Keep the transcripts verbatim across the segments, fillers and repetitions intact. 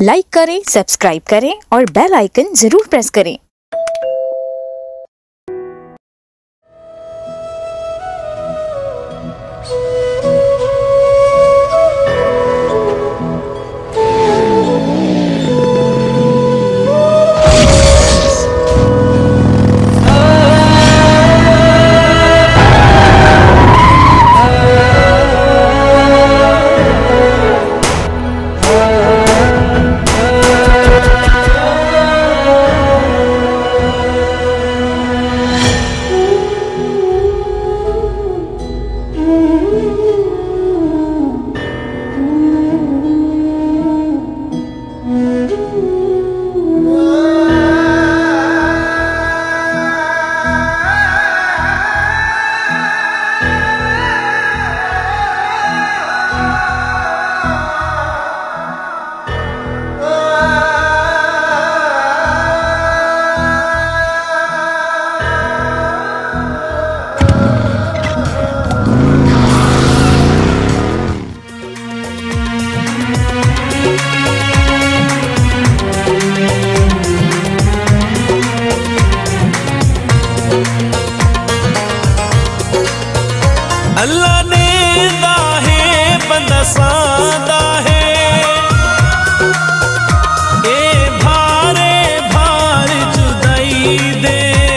Like करें, subscribe करें और बेल आइकन जरूर प्रेस करें। अल्लाह ने दाहे बंदा सादा है, ए भारे भार जुदाई दे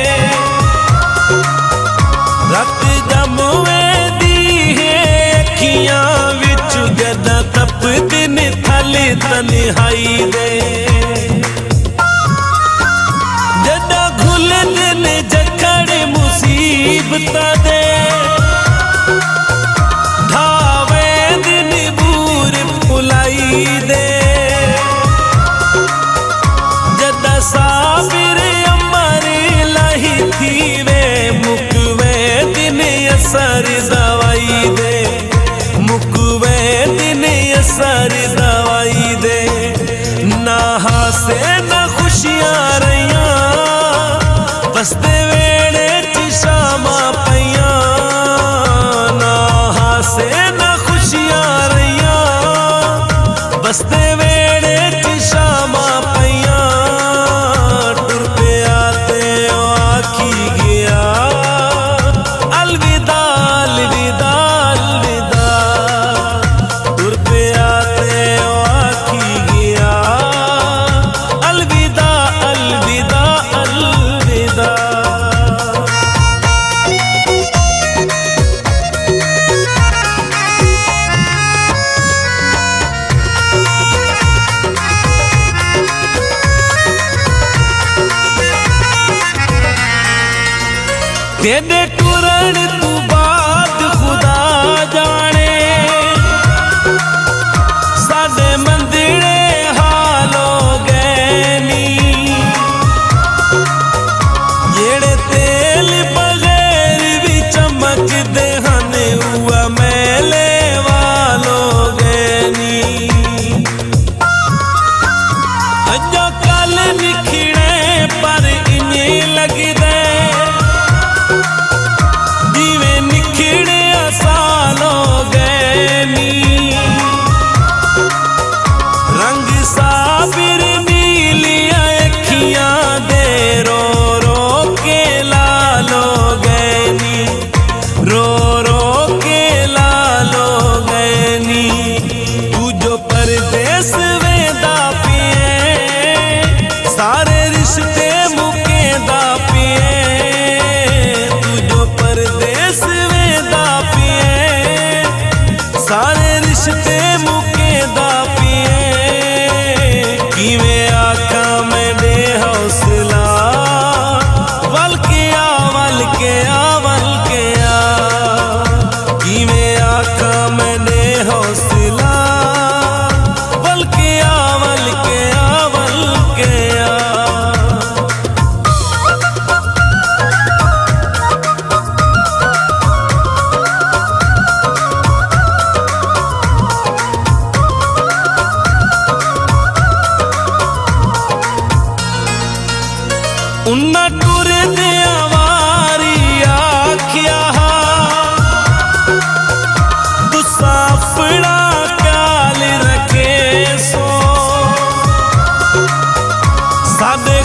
रत जमवे दी है अखियां विच जदा तप दिन थले तन्हाई दे जदा घुल दिन जखड़ मुसीबत दे धावे दिन बूर फुलाई दे जदा साबिर अमर लाही थी वे मुकवे दिन असर दवाई दे मुकवे दिन असर दवाई दे ना हासे ना खुशियां रहियां बसते वेड़े च शामा पईयां ना हासे ना खुशियां रहियां बसते वेड़े च शामा पईयां टुर पिया ते आखी गया अलविदा अलविदा अलविदा टुर पिया ते आखी गया अलविदा अलविदा अलविदा। तेरे टुरण तू बात खुदा जाने साडे मंदिरे हालो गए नी जेड़े तेल बगैर भी चमकदे हन हुआ मेले वालो गए नी अजो कल निखड़े पर इन्हें लगदे जीवे निखड़े सालो गए नी रंग साबिर नीलिया अखियां दे रो रो के लालो गए नी रो रो के लालो गए नी तू जो परदेस वेदा पिए सारे रिश्ते मुकेदा पिए तू जो परदेस वेदा पिए सारे रिश्ते मुकेदा पिए किवें आखा मैं दे हौसला वल के आ वल के आ वल के आ किवें आखा मैं दे हौसला वल के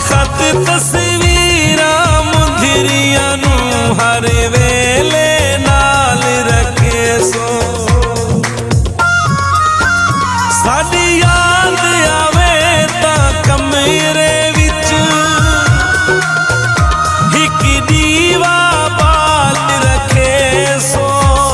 सखत तस्वीरां मुंदरियां नू हर वेले नाल रखे सो साडी याद आवे तां कमरे विच हिक दीवा बाल रखे सो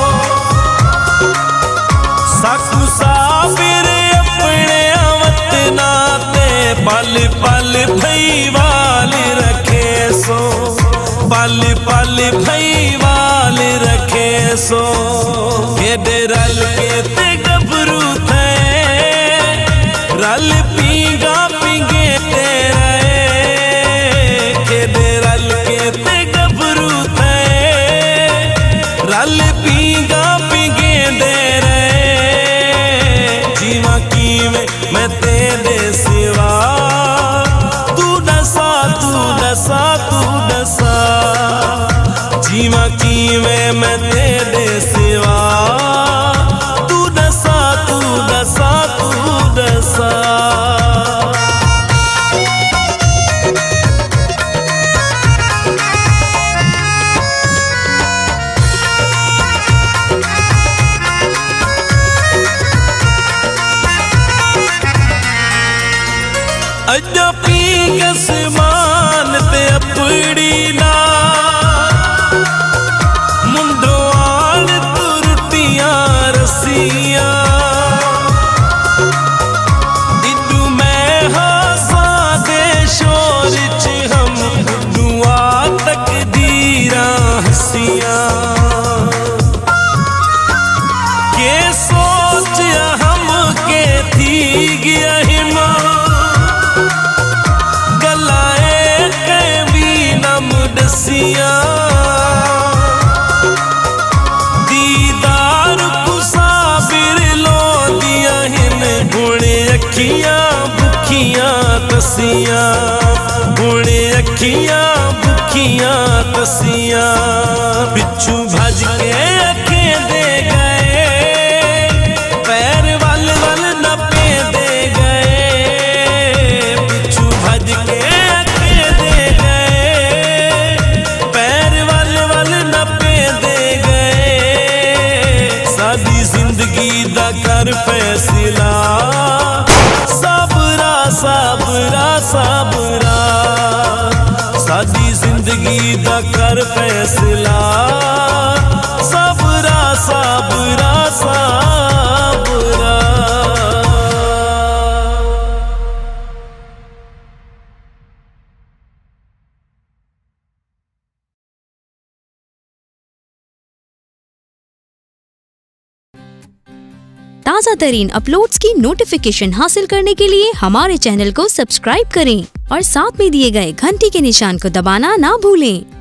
साकू साबिर अपने वतना ते पल पल भई वाल रखे सो पल पल भई वाल रखे सो केडे रल के ते गभरू थे रल पीगा पीगे तेरे केडे रल के ते गभरू थे रल पीगा पीगे तेरे जीवा कीवे मैं तेरे सिवा तू दसा तू दसा तू दसा जीवा कीवे मैं तेरे सिवा तू दसा तू दसा तू दसा अज पी कसमान ते अपड़ी ना मुंडो आल तुरटियां रसियां इदू मैं हासा दे शोर च हम दुआ तकदीरां हसियां के सोच हम के थी गया हिमा दीदार कुसाबिर लो दिया हिन गुणे अखियां भुखियां तसियां गुणे अखियां भुखियां तसियां पिछू भज के अखे दे गए पैर वल वल नपे दे गए पिछू भज के अखे दे गए पैर वल वल नपे दे गए सादी जिंदगी दा कर फैसला साबरा साबरा साबरा सादी जिंदगी दा कर फैसला साबरा साबरा साबरा ताज़ा तरीन अपलोड्स की नोटिफिकेशन हासिल करने के लिए हमारे चैनल को सब्सक्राइब करें और साथ में दिए गए घंटी के निशान को दबाना ना भूलें।